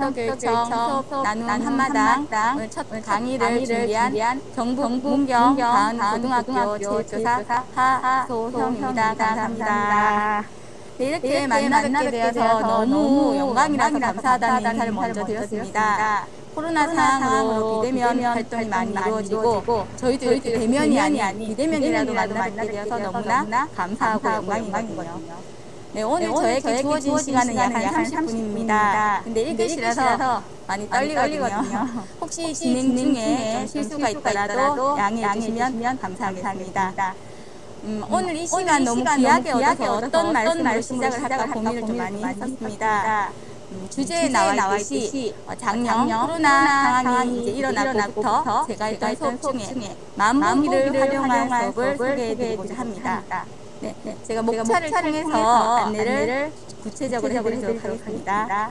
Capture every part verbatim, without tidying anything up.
교육청 수업 나눔 한마당 오늘 첫 강의를 준비한 경북 문경 가은고등학교 제조사 하소형입니다. 감사합니다. 네, 이렇게, 이렇게 만나뵙게 되어서 너무 영광이라서 감사하다는 인사를 먼저 드렸습니다. 코로나 상황으로 비대면 활동이 많이 이루어지고 저희도 이렇게 대면이 아닌 비대면이라도 만나뵙게 되어서 너무나 감사하고 영광이거든요. 네, 오늘, 네, 오늘 저에게, 저에게 주어진, 주어진 시간은 약 한 삼십 분입니다. 근데 일 교시라서 많이 떨리거든요. 혹시, 혹시 진행 중에 좀 실수가 있더라도 양해해 주시면 감사하겠습니다. 음, 오늘 이 시간 너무 귀하게 얻어서 어떤 말씀으로 시작을 할까 고민을 좀 많이 했었습니다. 음, 주제에 나와 있듯이 작년 코로나 상황이 이제 일어나고부터 제가 일단 수업 중에 만보기를 활용한 수업을 소개해드리고자 합니다. 네, 네, 제가 목차를 통해서 안내를 구체적으로 해보도록 하겠습니다.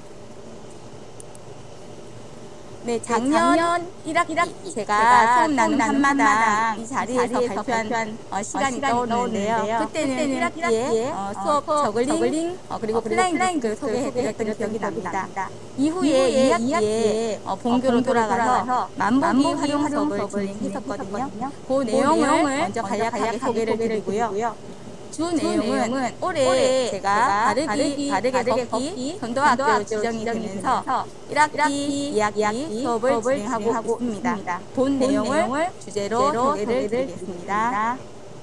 네, 작년 일 학기 제가 수업 나눔 한마당 이 자리에서 발표한 어, 시간이 떠오르는데요. 그때는 일 학기에 어, 수업 저글링, 어, 그리고 플라잉 디스크를 소개해드렸던 기억이 납니다. 이후에 이 학기에 어, 본교로 돌아가서 만보기 활용 수업을 진행했었거든요. 그 내용을 먼저 간략하게 소개를 드리고요. 주 내용은 올해 제가 바르기, 바르게 걷기 선도학교 지정이 되면서 일 학기, 이 학기 수업을 진행하고 있습니다. 본 내용을 주제로 소개를 드리겠습니다.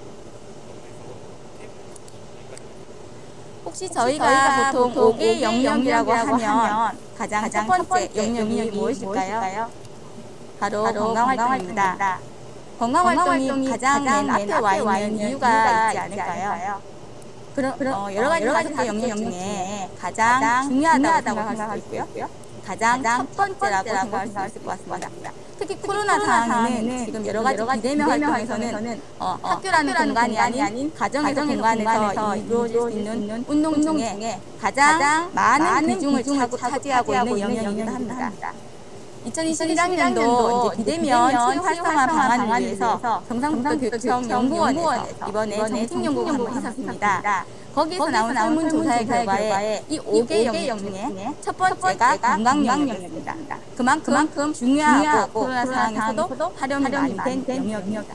혹시 저희가 보통 오 개 영역이라고 하면 가장 첫 번째 영역이 무엇일까요? 바로 건강활동입니다. 건강활동이 가장 맨 앞에 와 있는 이유가 있지 않을까요? 그럼, 어, 여러 가지 다섯 개 영역 중에 가장 중요하다고 생각할 수 있고요. 가장 첫 번째라고 생각할 수 있을 것 같습니다. 특히 코로나 상황에는 지금 여러 가지 비대면 활동에서는 어, 학교라는 공간이 아닌 가정에서 공간에서 이루어질 수 있는 운동 중에 가장 많은 비중을 차지하고 있는 영역이기도 합니다. 이천이십일 학년도 이제 비대면 체육 활성화 방안을 위해서 경상북도 교육청 연구원에서 이번에 정책 연구가 한번 있었습니다. 거기서 나온 설문조사의 결과에 이 오 개 영역 중에 첫 번째가 건강 영역입니다. 그만큼, 그만큼 중요하고 코로나 상황에서도 활용이 많이 된 영역입니다.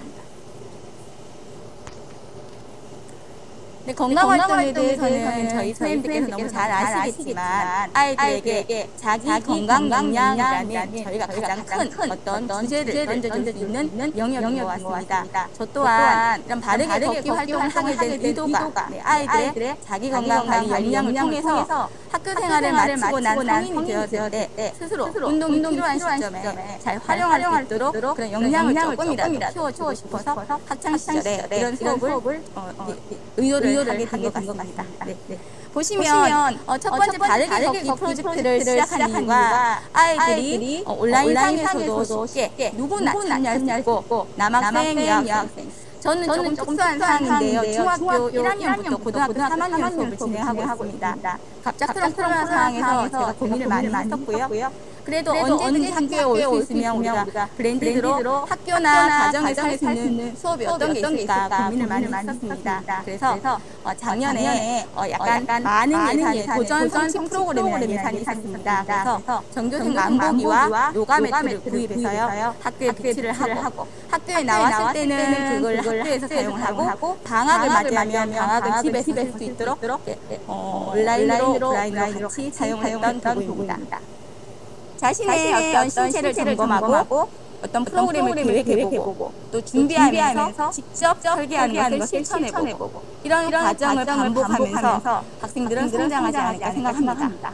네, 건강활동에 대해서는 저희 선생님들께서 너무 잘 아시겠지만 아이들에게 자기 건강 역량이라는 저희가 가장 큰 어떤 주제를 던져줄 수 있는 영역인 것 같습니다. 저 또한 이런 바르게 걷기 활동을 하게 된 의도가 네, 아이들의 자기 건강 관리 역량을 통해서 학교 생활을 마치고 난 성인이 되었을 때 스스로 운동이 필요한 시점에 잘 활용할 수 있도록 그런 역량을 조금이라도 키워주고 싶어서 학창 시절에 이런 수업을 어, 어, 의도를 하게 된 것 같습니다. 네, 네. 보시면, 보시면 어, 첫 번째 바르게 걷기 프로젝트를 시작한 이유가 아이들이 어, 온라인상에서도 쉽게 누구나 참여할 수 있고 남학생, 여학생 저는 조금 특수한 상황인데요. 중학교 일 학년부터 고등학교 삼 학년 수업을 진행하고 있습니다. 갑작스러운 코로나 상황에서 제가 고민을 많이 했었고요. 그래도 언제든지 학교에 올 수 있으면 우리가 블렌디드로 학교나 가정에서 할 수 있는 수업이 어떤 게 있을까 고민을 많이 했었습니다. 그래서 어, 작년에 어, 약간 많은 예산의 도전 성취 프로그램이라는 예산이 있었습니다. 그래서 전교생 만보기와 요가 매트를 구입해서요. 학교에 배치를 하고 학교에 나왔을 때는 그걸 학교에서 사용을 하고 방학을 맞이하면 방학을 집에서 쓸 수 있도록 어, 온라인으로 오프라인으로 같이 사용했던 도구입니다. 자신의 어떤 신체를 점검하고 어떤 프로그램을 계획해보고 또 준비하면서 직접 설계하는 것을 실천해보고 이런 과정을 반복하면서 학생들은 성장하지 않을까 생각합니다.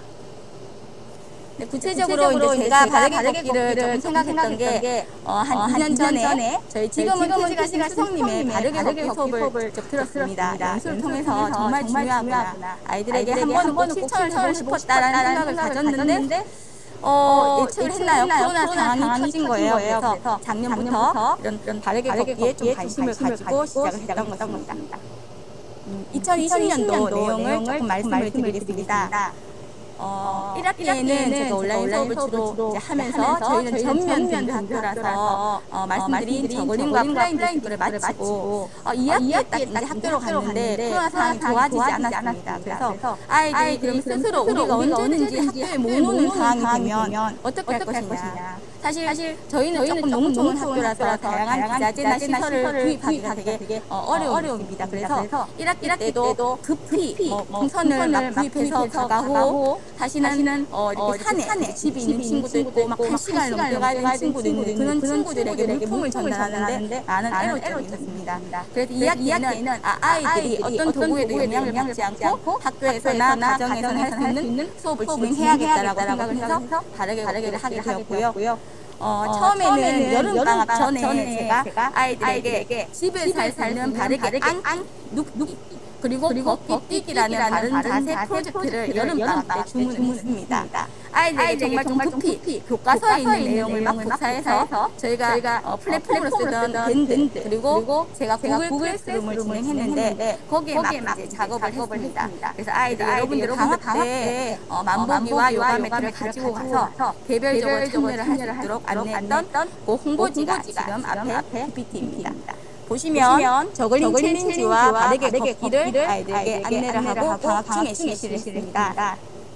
네, 구체적으로, 구체적으로 이제 제가 바르게 걷기를 조금 생각했던 게 어, 한 이 년 전에 저희 지금은 퇴직하신 수성님의 바르게 걷기 수업을 직접 들었습니다. 연수를 통해서 정말 중요하구나. 아이들에게 한 번은 꼭 실천을 하고 싶었다라는 생각을 가졌는데 어, 예측을 했나요? 코로나 상황이 터진 거예요. 그래서 작년부터 이런, 이런 바르게 걷기에 좀 관심을 가지고 시작을 했던 것입니다. 음, 이천이십 년도 내용을 조금 말씀을 드리겠습니다. 어, 일 학기에는 제가 온라인 수업을 주로 이제 하면서 저희는 전면 등교 학교라서 어, 말씀드린 저글링과 플라잉 디스크를 마치고 어, 이 학기에 딱 이제 학교로 갔는데 코로나 상황이 좋아지지 않았습니다. 그래서 아이들이 그럼 스스로 우리가 언제든지 학교에 못 오는 상황이 되면 어떻게 할 것이냐. 사실, 사실 저희는 조금 너무 좋은 학교라서 다양한 기자재나 시설을 구입하기가 되게 어, 어려움입니다. 그래서 일 학기 때도 급히 뭐 동선을 막 구입해서 가가고 다시는 어, 이렇게 산에, 산에 집이 있는 친구도 있고 막 한 시간을 넘겨가야 되는 친구도 있는 그런 친구들에게 물품을 전달하는데 많은 애로점이 있었습니다. 그래서 이 학기에는 아, 아이들이 어떤 도구에도 영향을 받지 않고 학교에서나 가정에서나 할 수 있는 수업을 진행해야겠다라고 생각을 해서 다르게 다르게 하게 되었고요. 어, 어, 처음에는, 처음에는 여름방학 전에, 전에 제가, 제가 아이들에게, 아이들에게 집에 살 수 있는 바르게 앙, 눕기 그리고, 그리고 걷기 뛰기라는 다른 자세 프로젝트를 여름방학 때 주문했습니다. 아이들에게 정말 좀 급히 교과서에 있는 내용을 막 복사해서 저희가, 저희가 어, 플랫폼으로 쓰던 밴드 그리고 제가 구글 클래스룸을 진행했는데 거기에 막 이제 작업을 했습니다. 그래서 아이들 여러분들 방학 때 어, 만보기와 요가 매트를 가지고 가서 개별적으로 참여를 할 수 있도록 안내했던 그 홍보지가 지금 앞에 피피티입니다. 보시면 저글링 챌린지와 바르게 걷기를 아이들에게 안내를 하고 방학 중에 실시를 했습니다.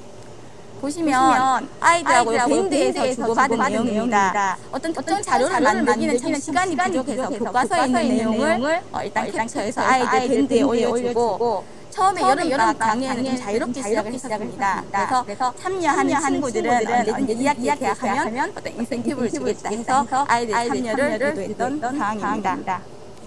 보시면 아이들하고 밴드에서 주고받은 내용입니다. 어떤 특정 자료를 만들기는 참 시간이 부족해서 교과서에 있는 내용을 어, 일단 캡처해서 아이들 밴드에 올려주고 처음에 여름방학 강의에는 좀 자유롭게 시작을 했습니다. 그래서 참여하는 친구들은 언제 이 학기 계약하면 어떤 인센티브를 주겠다 해서 아이들 참여를 유도했던 상황입니다.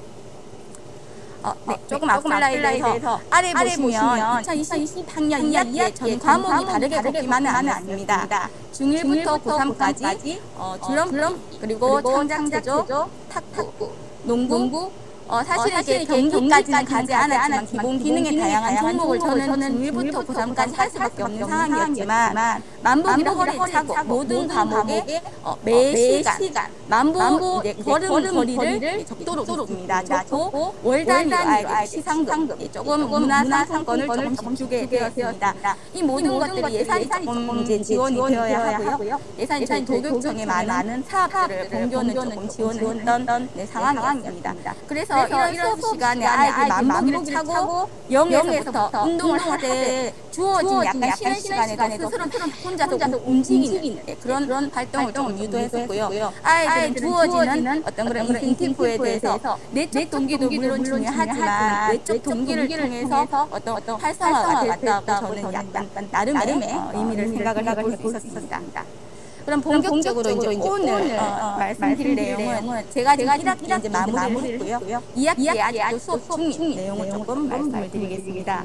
어, 네, 어, 조금 앞 슬라이드에서 아래, 아래 보시면 이천이십 학년 이 학기에 전 과목이 다르게 걷기만은 않습니다. 중일부터 고삼까지 어, 드럼, 드럼 그리고 창작체조, 탁구, 농구, 농구 어, 사실은 이제 경기까지는 가지 않았지만 기본 기능의 다양한 종목을 저는 중일부터 고삼까지 할 수밖에 없는 상황이었지만 만보기를 허리에 차고 모든 과목에 어, 매 시간 만보 이제 걸음 거리를 적도로 줬습니다. 적고 월 단위로 아이들 시상금 조금 문화상품권을 조금씩 주게 되었습니다. 이 모든 것들이 예산이 조금 이제 지원이 되어야 하고요. 예산이 저희 도교육청에 많은 사업들을 본교는 조금 지원을 했던 네, 상황이었습니다. 그래서 이런 수업 시간에 아이들 만보기를 차고 영에서부터 운동을 하되 주어진 약간 쉬는 시간에도 스스로 혼자서 움직이는 그런 그런 활동을 좀 유도했었고요. 아이들 주어지는 어떤 그런 인센티브에 대해서 내적 동기도 물론 중요하지만 외적 동기를 통해서 어떤 어떤 활성화가 됐다고 저는 약간 나름의 어, 의미를 생각을 해볼 수 있었습니다. 그럼 본격적으로, 본격적으로 이제 오늘, 오늘 어, 말씀드릴 내용은 제가 지금 일 학기 이제 마무리를 했고요. 이 학기에 아직도 수업 중인 내용을 조금 말씀을 드리겠습니다.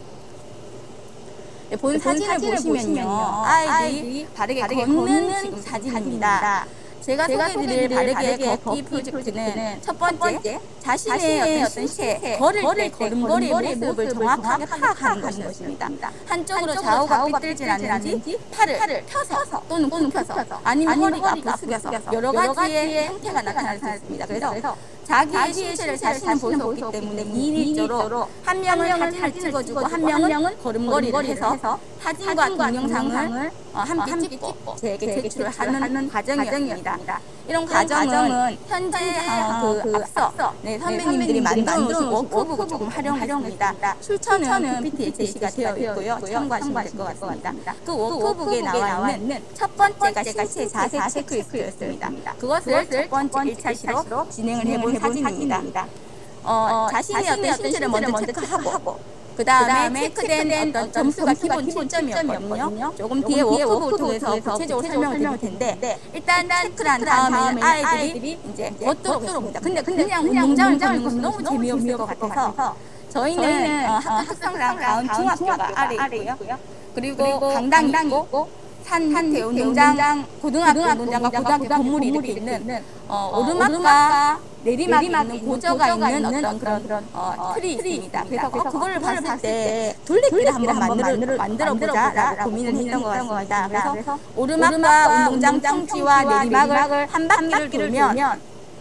네, 본 사진을, 사진을 보시면요. 아이들이 바르게, 바르게 걷는, 걷는 지금 사진입니다. 제가, 제가 소개해드릴 바르게 걷기 프로젝트는 첫 번째, 자신의 어떤 시체, 걸을 때 걸음걸이의 모습을 정확하게 파악하는 것입니다. 한쪽으로 좌우가 삐뚤지 않는지 팔을 펴서 또는 굽혀서 아니면 허리가 앞으로 숙여서 여러 가지의 형태가 나타날 수 있습니다. 그래서 자기의 신체를 자신은 볼 수 없기 때문에 이 일조로 한 명은 사진을 찍어주고 한 명은 걸음걸이를 해서 사진과 동영상을 함께 찍고 제게 제출을 하는 과정이었습니다. 이런 과정은 현재 어, 그 앞서 네, 선배님들이 만들어 놓으신 워크북을 조금 활용했습니다. 출처는 피피티에 제시가 되어 있고요. 참고하시면 될 것 같습니다. 그 워크북에 나와 있는 첫 번째가 신체 자세 체크리스트였습니다. 그것을 첫 번째 일 차 시로 진행을 해본 사진입니다. 어, 자신의 어떤 신체를 먼저 체크하고 그 다음에 체크된 어떤 점수가 기본 칠 점이었거든요. 조금 뒤에 워크북을 통해서 구체적으로 설명을 드릴 텐데 일단 체크를 한 다음에 아이들이 이제 걷도록 했습니다. 근데 그냥 운동장을 걷는 것은 너무 재미없을 것 같아서 저희는 어, 학생상 가운 중학교가 아래 있고요. 그리고 강당이 있고 산 밑에 운동장, 고등학교 운동장과 고등학교 건물이 이렇게 있는 어, 오르막과 내리막이 있는 고저가 있는 어떤 그런, 그런 어, 틀이 있습니다. 그래서 그거를 봤을 때 둘레길을 한번 만들어, 만들어보자라고 고민을 했던 것 같습니다. 그래서 오르막과 운동장 평지와 내리막을 한 바퀴를 돌면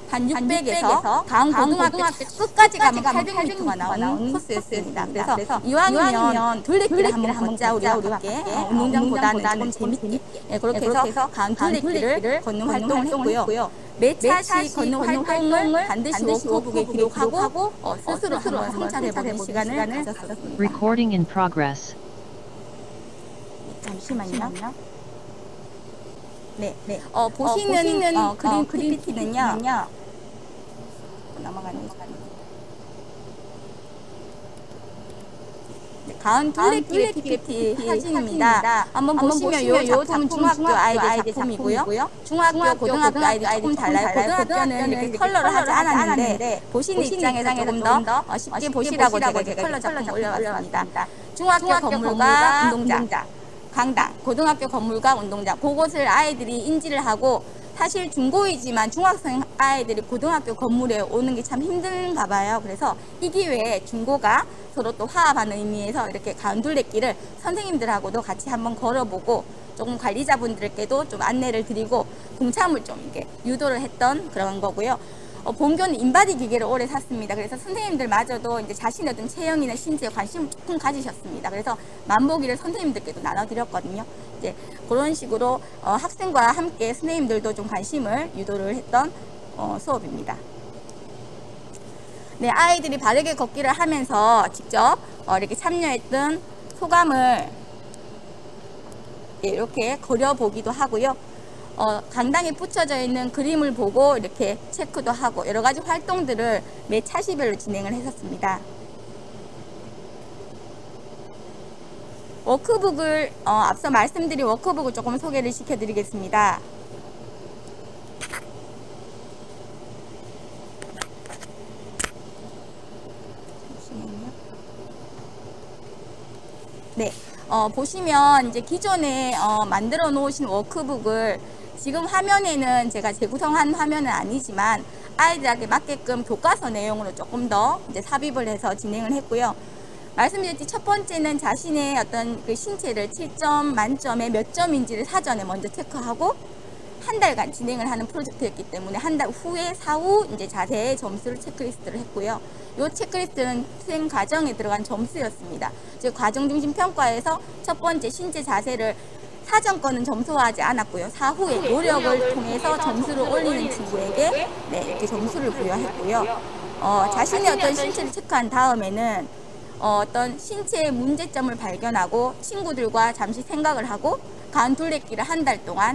한 육백에서 강고등학교 끝까지 가면 팔백 미터가 나오는 코스였습니다. 그래서 이왕이면 둘레길을 한번 걷자 우리와 함께 운동장보다는 조금 재밌게 예, 그렇게 해서 강 둘레길을 걷는 활동을 했고요. 매차시 걷는 활동을 반드시 워크북에 기록하고 어, 스스로 한번 성찰해보는 시간을 가졌습니다. Recording in progress. 잠시만요. 네, 네. 어, 보시는, 어, 보시는 어, 그림, 어, 그림 피피티는요. 넘어가네. 네, 가은 둘레길 피피티 사진입니다. 한번 보시면 요 작품은 중학교 아이들 작품이고요. 중학교, 고등학교 아이들 조금 달라요. 고등학교는 이렇게 컬러를 하지 않았는데 보시는 입장에서 조금 더 쉽게 보시라고 제가 이렇게 컬러 작품 올려봤습니다. 중학교 건물과 운동장. 강당, 고등학교 건물과 운동장, 그것을 아이들이 인지를 하고 사실 중고이지만 중학생 아이들이 고등학교 건물에 오는 게 참 힘든가 봐요. 그래서 이 기회에 중고가 서로 또 화합하는 의미에서 이렇게 가운둘레길을 선생님들하고도 같이 한번 걸어보고 조금 관리자분들께도 좀 안내를 드리고 동참을 좀 이렇게 유도를 했던 그런 거고요. 어, 본교는 인바디 기계를 오래 샀습니다. 그래서 선생님들마저도 이제 자신의 어떤 체형이나 신체에 관심을 조금 가지셨습니다. 그래서 만보기를 선생님들께도 나눠드렸거든요. 이제 그런 식으로 어, 학생과 함께 선생님들도 좀 관심을 유도를 했던 어, 수업입니다. 네, 아이들이 바르게 걷기를 하면서 직접 어, 이렇게 참여했던 소감을 이렇게 그려보기도 하고요. 어, 강당에 붙여져 있는 그림을 보고 이렇게 체크도 하고 여러 가지 활동들을 매 차시별로 진행을 했었습니다. 워크북을 어, 앞서 말씀드린 워크북을 조금 소개를 시켜드리겠습니다. 네, 어, 보시면 이제 기존에 어, 만들어 놓으신 워크북을 지금 화면에는 제가 재구성한 화면은 아니지만 아이들에게 맞게끔 교과서 내용으로 조금 더 이제 삽입을 해서 진행을 했고요. 말씀드렸듯이 첫 번째는 자신의 어떤 그 신체를 칠 점 만점에 몇 점인지를 사전에 먼저 체크하고 한 달간 진행을 하는 프로젝트였기 때문에 한 달 후에 사후 이제 자세의 점수를 체크리스트를 했고요. 이 체크리스트는 수행 과정에 들어간 점수였습니다. 즉 과정 중심 평가에서 첫 번째 신체 자세를 사전 거는 점수화하지 않았고요. 사후에 노력을 통해서 점수를 올리는 친구에게 네, 이렇게 점수를 부여했고요. 어, 자신의 어떤 신체를 체크한 다음에는 어, 어떤 신체의 문제점을 발견하고 친구들과 잠시 생각을 하고 가운둘레길을 한 달 동안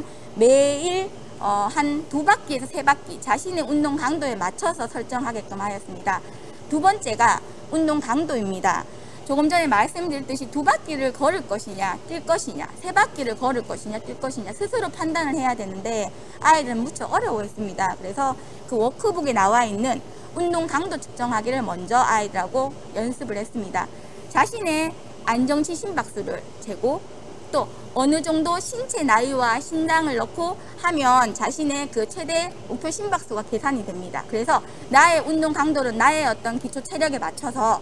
매일 어, 한 두 바퀴에서 세 바퀴 자신의 운동 강도에 맞춰서 설정하게끔 하였습니다. 두 번째가 운동 강도입니다. 조금 전에 말씀드렸듯이 두 바퀴를 걸을 것이냐 뛸 것이냐 세 바퀴를 걸을 것이냐 뛸 것이냐 스스로 판단을 해야 되는데 아이들은 무척 어려워했습니다. 그래서 그 워크북에 나와 있는 운동 강도 측정하기를 먼저 아이들하고 연습을 했습니다. 자신의 안정치 심박수를 재고 또 어느 정도 신체 나이와 신장을 넣고 하면 자신의 그 최대 목표 심박수가 계산이 됩니다. 그래서 나의 운동 강도는 나의 어떤 기초 체력에 맞춰서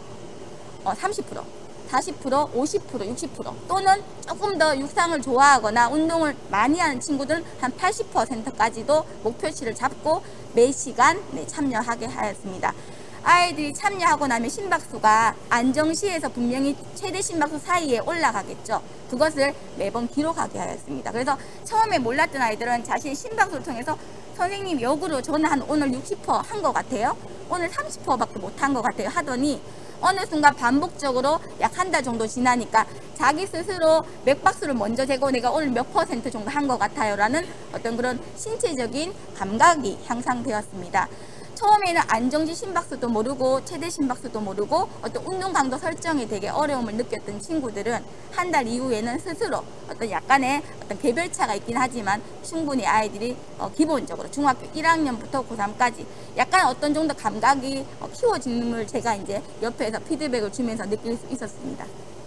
어, 삼십 퍼센트, 사십 퍼센트, 오십 퍼센트, 육십 퍼센트 또는 조금 더 육상을 좋아하거나 운동을 많이 하는 친구들은 한 팔십 퍼센트까지도 목표치를 잡고 매 시간 네, 참여하게 하였습니다. 아이들이 참여하고 나면 심박수가 안정시에서 분명히 최대 심박수 사이에 올라가겠죠. 그것을 매번 기록하게 하였습니다. 그래서 처음에 몰랐던 아이들은 자신의 심박수를 통해서 선생님 역으로 저는 한 오늘 육십 퍼센트 한 것 같아요. 오늘 삼십 퍼센트밖에 못한 것 같아요 하더니 어느 순간 반복적으로 약 한 달 정도 지나니까 자기 스스로 맥박수를 먼저 재고 내가 오늘 몇 퍼센트 정도 한 것 같아요 라는 어떤 그런 신체적인 감각이 향상되었습니다. 처음에는 안정지 심박수도 모르고 최대 심박수도 모르고 어떤 운동 강도 설정에 되게 어려움을 느꼈던 친구들은 한 달 이후에는 스스로 어떤 약간의 어떤 개별차가 있긴 하지만 충분히 아이들이 어 기본적으로 중학교 일 학년부터 고삼까지 약간 어떤 정도 감각이 어 키워지는 걸 제가 이제 옆에서 피드백을 주면서 느낄 수 있었습니다.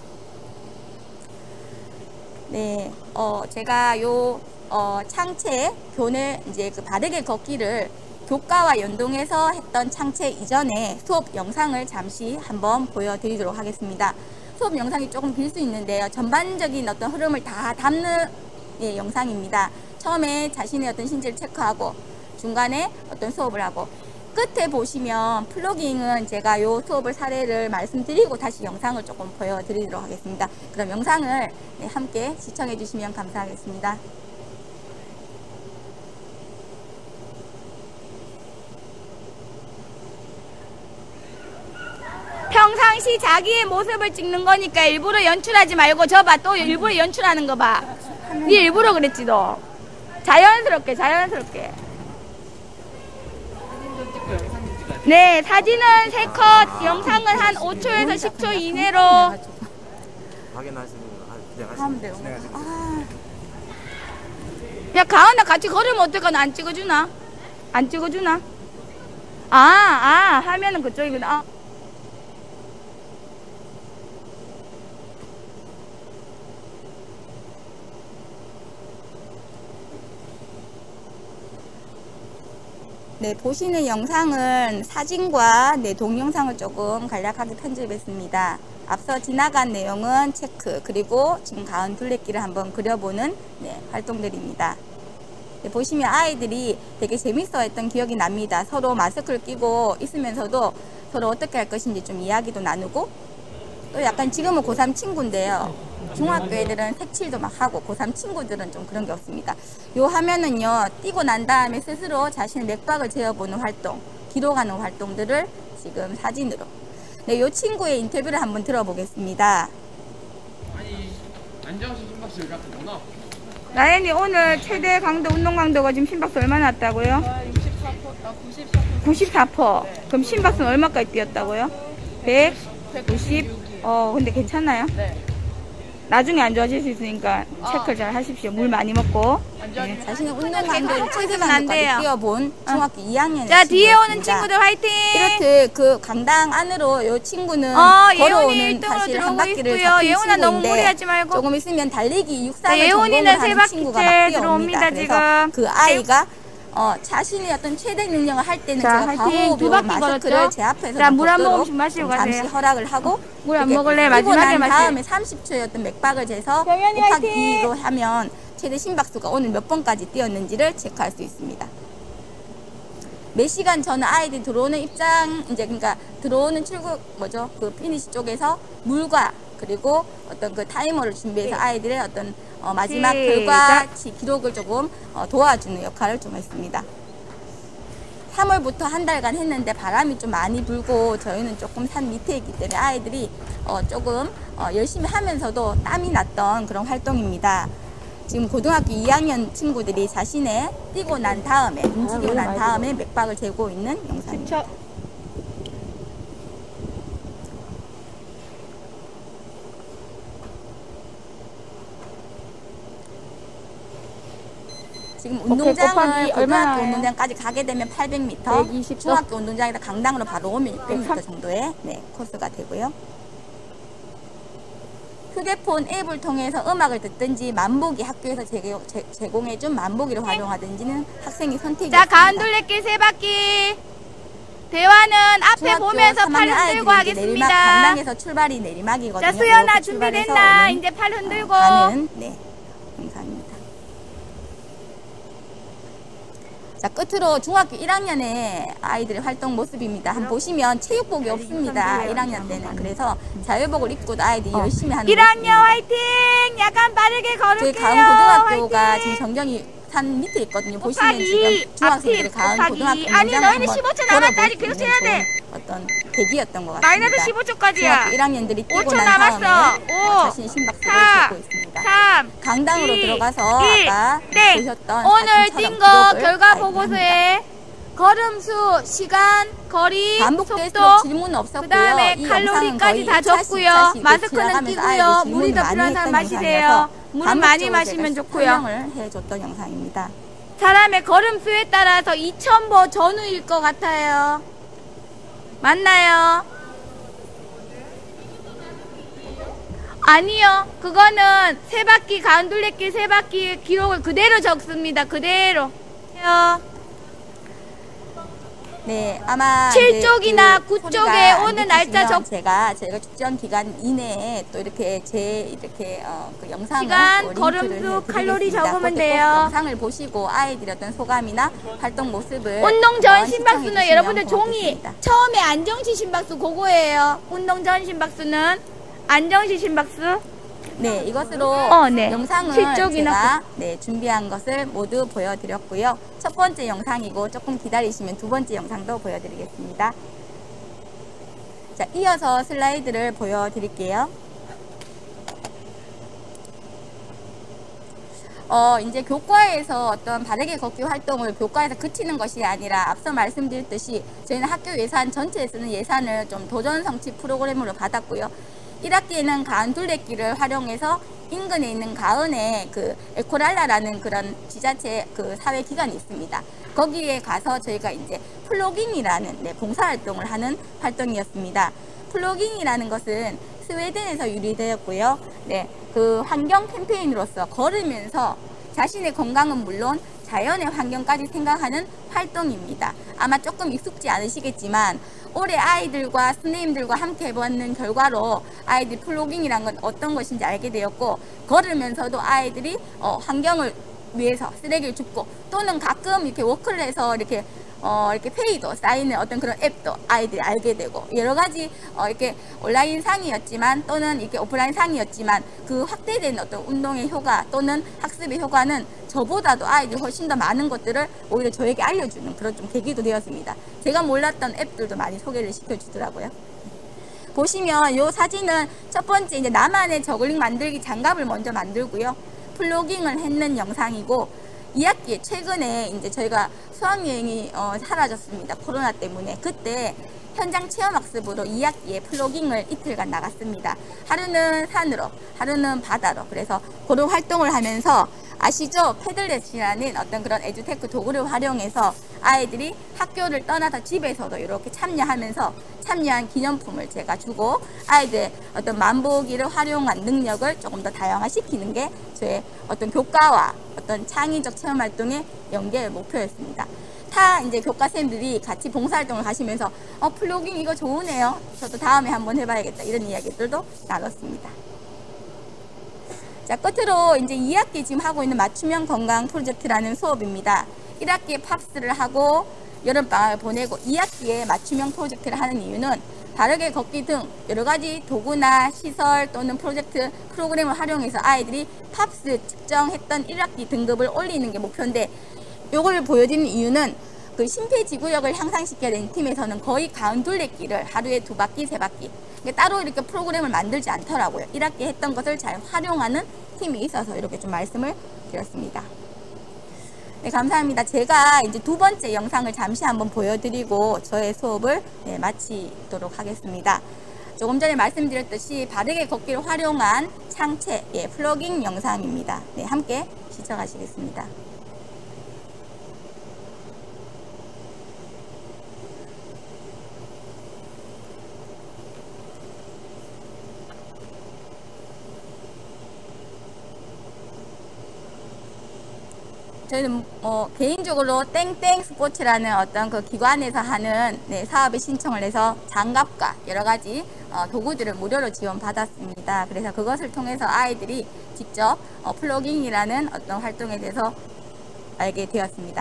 네, 어 제가 요 어 창체 교내 이제 그 바르게 걷기를 교과와 연동해서 했던 창체 이전에 수업 영상을 잠시 한번 보여드리도록 하겠습니다. 수업 영상이 조금 길 수 있는데요. 전반적인 어떤 흐름을 다 담는 예, 영상입니다. 처음에 자신의 어떤 신체를 체크하고 중간에 어떤 수업을 하고, 끝에 보시면 플로깅은 제가 요 수업을 사례를 말씀드리고 다시 영상을 조금 보여드리도록 하겠습니다. 그럼 영상을 네, 함께 시청해 주시면 감사하겠습니다. 평상시 자기의 모습을 찍는 거니까 일부러 연출하지 말고, 저 봐, 또 일부러 연출하는 거 봐. 네 일부러 그랬지 너. 자연스럽게 자연스럽게. 네, 사진은 세 컷, 영상은 한 오 초에서 십 초 이내로. 확인하시는 하면 돼요. 아. 야, 가은아 같이 걸으면 어떨까? 안 찍어주나? 안 찍어주나? 아, 아, 하면은 그쪽이구나. 아. 네, 보시는 영상은 사진과 네, 동영상을 조금 간략하게 편집했습니다. 앞서 지나간 내용은 체크, 그리고 지금 가은 둘레길을 한번 그려보는 네, 활동들입니다. 네, 보시면 아이들이 되게 재밌어 했던 기억이 납니다. 서로 마스크를 끼고 있으면서도 서로 어떻게 할 것인지 좀 이야기도 나누고, 또 약간 지금은 고삼 친구인데요. 중학교 애들은 색칠도 막 하고 고삼 친구들은 좀 그런 게 없습니다. 요 화면은요, 뛰고 난 다음에 스스로 자신의 맥박을 재어보는 활동, 기록하는 활동들을 지금 사진으로. 네, 요 친구의 인터뷰를 한번 들어보겠습니다. 아니, 안정신 심박수 여기 앞에 너무 아파. 나연이 오늘 최대 강도, 운동 강도가 지금 심박수 얼마나 났다고요? 육십사 퍼센트, 아, 구십사 퍼센트. 구십사 퍼센트. 네. 그럼 심박수는 얼마까지 뛰었다고요? 백, 백구십. 어, 근데 괜찮나요? 네. 나중에 안 좋아질 수 있으니까 아. 체크 잘 하십시오. 물 많이 먹고. 네. 자신의 운동 강도를 최대 강도까지 뛰어본 중학교 이 학년. 자, 뒤에 오는 친구들 화이팅! 이렇듯 그 강당 안으로 요 친구는 어, 걸어오는 예원이 일 등으로 사실 한 들어오고 바퀴를 있고요. 잡힌 예원아 너무 친구인데 무리하지 말고. 조금 있으면 달리기 육상을 네, 전공을 예원이는 세 하는 친구가 막 바퀴째 뛰어옵니다. 들어옵니다, 그래서 지금. 그 아이가 어, 자신의 어떤 최대 능력을 할 때는 자, 제가 화이팅! 두 과호흡 바퀴 마스크를 걸었죠? 제 앞에서 자, 물한 벗도록 모금씩 마시고 좀 잠시 가세요. 허락을 하고 물 안 이렇게 먹을래? 뛰고 마지막에 난 마시. 다음에 삼십 초의 어떤 맥박을 재서 경연이 곱하기 화이팅! 이로 하면 최대 심박수가 오늘 몇 번까지 뛰었는지를 체크할 수 있습니다. 몇 시간 전 아이들이 들어오는 입장, 이제 그러니까 들어오는 출국 뭐죠? 그 피니시 쪽에서 물과 그리고 어떤 그 타이머를 준비해서 아이들의 어떤 어, 마지막 시작. 결과치 기록을 조금 어, 도와주는 역할을 좀 했습니다. 삼월부터 한 달간 했는데 바람이 좀 많이 불고 저희는 조금 산 밑에 있기 때문에 아이들이 어, 조금 어, 열심히 하면서도 땀이 났던 그런 활동입니다. 지금 고등학교 이 학년 친구들이 자신의 뛰고 난 다음에 움직이고 난 다음에 맥박을 재고 있는 영상입니다. 지금 운동장을 고등학교 운동장까지 가게 되면 팔백 미터, 백이십 도? 중학교 운동장에서 강당으로 바로 오면 육백 미터 정도의 네, 코스가 되고요. 휴대폰 앱을 통해서 음악을 듣든지 만보기 학교에서 제공, 제, 제공해준 만보기를 활용하든지는 학생이 선택이 자, 있습니다. 가은 둘레길 세 바퀴. 대화는 앞에 중학교 보면서 삼 학년 팔 흔들고 아이들이 이제 내리막, 하겠습니다. 강당에서 출발이 내리막이거든요. 자, 수연아 이렇게 준비됐나? 출발해서 이제 팔 흔들고. 어, 가는 네, 영상입니다. 자, 끝으로 중학교 일 학년의 아이들의 활동 모습입니다. 한번 보시면 체육복이 없습니다. 일 학년 때는. 그래서 자유복을 입고도 아이들이 열심히 하는 일 학년 모습입니다. 화이팅! 약간 빠르게 저희 걸을게요. 가은 고등학교가 화이팅! 지금 정경이 산 밑에 있거든요. 보시면 곱하기 지금 중학생들이 앞이 가은 곱하기 고등학교 아니, 운동장을 너희는 한번 십오 초 걸어볼 남았다. 수 계속 있는 쳐야 돼. 좋은 어떤 계기였던 것 같습니다. 마이너스 십오 초까지야. 중학교 일 학년들이 뛰고 오 초 난 남았어. 다음에 오, 어, 자신의 심박수를 사, 재고 있습니다. 삼, 강당으로 이, 들어가서 일. 아까 네. 보셨던 오늘 사진처럼 뛴 거 기록을 결과 아이들이 보고서에 합니다. 걸음수, 시간, 거리, 반복될수록 속도, 질문은 없었고요. 그 다음에 이 칼로리까지 영상은 다 거의 적고요. 이 차 씩 마스크는 지나가면서 끼고요. 아이들이 물이 더 질문을 필요한 많이 사람 했던 마시세요. 영상이어서 물은 많이 반복적으로 마시면 제가 좋고요. 설명을 해줬던 영상입니다. 사람의 걸음수에 따라서 이천 보 전후일 것 같아요. 맞나요? 아니요. 그거는 세 바퀴, 가은 둘레길 세 바퀴 기록을 그대로 적습니다. 그대로. 네, 아마 칠 쪽이나 그 구 쪽에 오는 날짜 적 제가 저희가 축전 기간 이내에 또 이렇게 제 이렇게 어, 그 영상을 시간, 또 링크를 걸음수, 칼로리 해드리겠습니다. 적으면 그때 돼요. 꼭 영상을 보시고 아이들의 어떤 소감이나 활동 모습을 운동 전 한번 심박수는 시청해 여러분들 주시면 종이 고맙겠습니다. 처음에 안정시 심박수 그거예요. 운동 전 심박수는 안정시 심박수. 네, 이것으로 어, 네. 영상을 실적이나 제가 네, 준비한 것을 모두 보여드렸고요. 첫 번째 영상이고 조금 기다리시면 두 번째 영상도 보여드리겠습니다. 자, 이어서 슬라이드를 보여드릴게요. 어, 이제 교과에서 어떤 바르게 걷기 활동을 교과에서 그치는 것이 아니라 앞서 말씀드렸듯이 저희는 학교 예산 전체에 쓰는 예산을 좀 도전 성취 프로그램으로 받았고요. 일 학기에는 가은 둘레길을 활용해서 인근에 있는 가은에 그 에코랄라라는 그런 지자체 그 사회 기관이 있습니다. 거기에 가서 저희가 이제 플로깅이라는 네, 봉사활동을 하는 활동이었습니다. 플로깅이라는 것은 스웨덴에서 유래되었고요. 네, 그 환경 캠페인으로서 걸으면서 자신의 건강은 물론 자연의 환경까지 생각하는 활동입니다. 아마 조금 익숙지 않으시겠지만 올해 아이들과 선생님들과 함께 해보는 결과로 아이들 플로깅이란 건 어떤 것인지 알게 되었고 걸으면서도 아이들이 어, 환경을 위해서 쓰레기를 줍고 또는 가끔 이렇게 워크를 해서 이렇게 어, 이렇게 페이도 쌓이는 어떤 그런 앱도 아이들이 알게 되고 여러 가지 어, 이렇게 온라인 상이었지만 또는 이렇게 오프라인 상이었지만 그 확대된 어떤 운동의 효과 또는 학습의 효과는 저보다도 아이들이 훨씬 더 많은 것들을 오히려 저에게 알려주는 그런 좀 계기도 되었습니다. 제가 몰랐던 앱들도 많이 소개를 시켜주더라고요. 보시면 이 사진은 첫 번째 이제 나만의 저글링 만들기 장갑을 먼저 만들고요. 플로깅을 했는 영상이고 이 학기에 최근에 이제 저희가 수학여행이 어, 사라졌습니다. 코로나 때문에. 그때 현장 체험학습으로 이 학기에 플로깅을 이틀간 나갔습니다. 하루는 산으로, 하루는 바다로. 그래서 그런 활동을 하면서 아시죠? 패들렛이라는 어떤 그런 에듀테크 도구를 활용해서 아이들이 학교를 떠나서 집에서도 이렇게 참여하면서 참여한 기념품을 제가 주고 아이들의 어떤 만보기를 활용한 능력을 조금 더 다양화시키는 게 저의 어떤 교과와 어떤 창의적 체험 활동의 연계 목표였습니다. 타 이제 교과생들이 같이 봉사활동을 가시면서 어 플로깅 이거 좋으네요. 저도 다음에 한번 해봐야겠다. 이런 이야기들도 나눴습니다. 자, 끝으로 이제 이 학기 지금 하고 있는 맞춤형 건강 프로젝트라는 수업입니다. 일 학기에 팝스를 하고 여름방학을 보내고 이 학기에 맞춤형 프로젝트를 하는 이유는 바르게 걷기 등 여러 가지 도구나 시설 또는 프로젝트 프로그램을 활용해서 아이들이 팝스 측정했던 일 학기 등급을 올리는 게 목표인데 요걸 보여드리는 이유는 그 심폐지구력을 향상시켜야 되는 팀에서는 거의 가은 둘레길을 하루에 두 바퀴, 세 바퀴 따로 이렇게 프로그램을 만들지 않더라고요. 일 학기 했던 것을 잘 활용하는 팀이 있어서 이렇게 좀 말씀을 드렸습니다. 네, 감사합니다. 제가 이제 두 번째 영상을 잠시 한번 보여드리고 저의 수업을 네, 마치도록 하겠습니다. 조금 전에 말씀드렸듯이 바르게 걷기를 활용한 창체, 예, 플로깅 영상입니다. 네, 함께 시청하시겠습니다. 저희는 어, 개인적으로 땡땡 스포츠라는 어떤 그 기관에서 하는 네, 사업에 신청을 해서 장갑과 여러 가지 어, 도구들을 무료로 지원받았습니다. 그래서 그것을 통해서 아이들이 직접 어, 플로깅이라는 어떤 활동에 대해서 알게 되었습니다.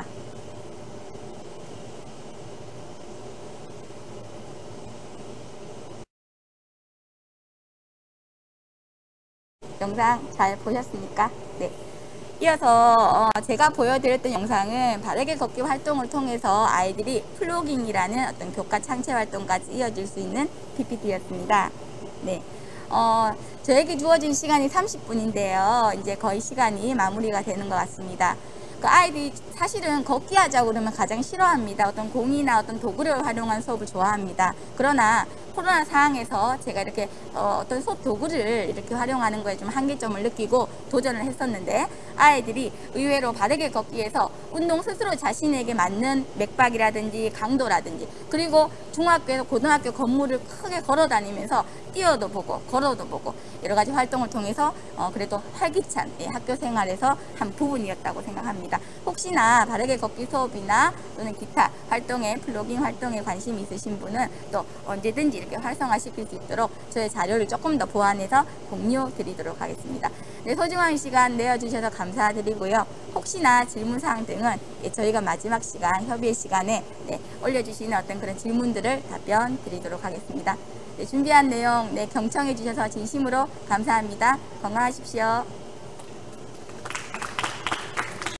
영상 잘 보셨습니까? 네. 이어서 어 제가 보여드렸던 영상은 바르게 걷기 활동을 통해서 아이들이 플로깅이라는 어떤 교과 창체 활동까지 이어질 수 있는 피피티였습니다. 네, 어, 저에게 주어진 시간이 삼십 분인데요. 이제 거의 시간이 마무리가 되는 것 같습니다. 그 아이들이 사실은 걷기 하자고 그러면 가장 싫어합니다. 어떤 공이나 어떤 도구를 활용한 수업을 좋아합니다. 그러나 코로나 상황에서 제가 이렇게 어, 어떤 수업 도구를 이렇게 활용하는 거에 좀 한계점을 느끼고 도전을 했었는데 아이들이 의외로 바르게 걷기에서 운동 스스로 자신에게 맞는 맥박이라든지 강도라든지 그리고 중학교에서 고등학교 건물을 크게 걸어 다니면서 뛰어도 보고 걸어도 보고 여러 가지 활동을 통해서 어, 그래도 활기찬 예, 학교 생활에서 한 부분이었다고 생각합니다. 하겠습니다. 혹시나 바르게 걷기 수업이나 또는 기타 활동에 플로깅 활동에 관심이 있으신 분은 또 언제든지 이렇게 활성화시킬 수 있도록 저의 자료를 조금 더 보완해서 공유 드리도록 하겠습니다. 네, 소중한 시간 내어주셔서 감사드리고요. 혹시나 질문사항 등은 저희가 마지막 시간 협의의 시간에 네, 올려주시는 어떤 그런 질문들을 답변 드리도록 하겠습니다. 네, 준비한 내용 네, 경청해 주셔서 진심으로 감사합니다. 건강하십시오.